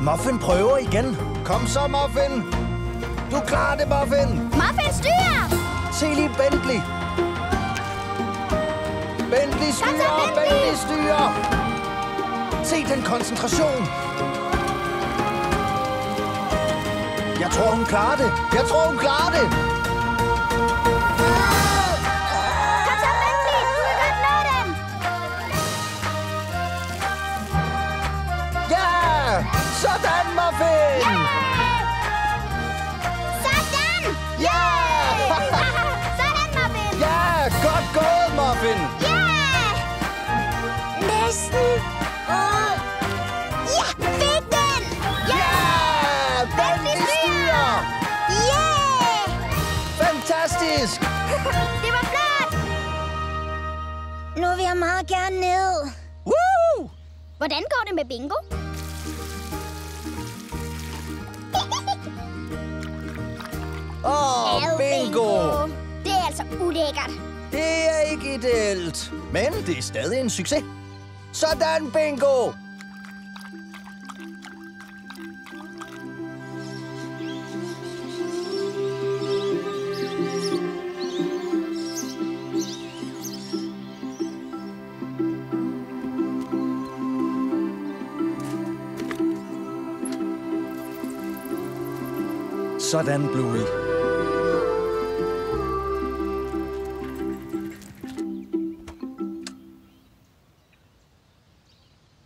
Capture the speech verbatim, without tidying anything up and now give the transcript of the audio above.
Muffin prøver igen. Kom så, Muffin. Du klarer det, Muffin. Muffin styrer! Se lige Bentley. Bentley styrer, Bentley. Bentley styrer. Se den koncentration. Jeg tror, hun klarer det. Jeg tror, hun klarer det. Kom så, Bentley! Du kan godt nå den! Ja! Sådan, Muffin! Sådan! Ja! Sådan, Muffin! Ja! Godt gået, Muffin! Ja! Næsten! Åh! Ja! Fik den! Ja! Bentley styrer! Yeah! Fantastisk! Det var flot! Nu vil jeg meget gerne ned. Woo! Hvordan går det med bingo? Åh, Ad, bingo! Det er altså ulækkert. Det er ikke ideelt, men det er stadig en succes. Sådan, bingo! Sådan, Bluey.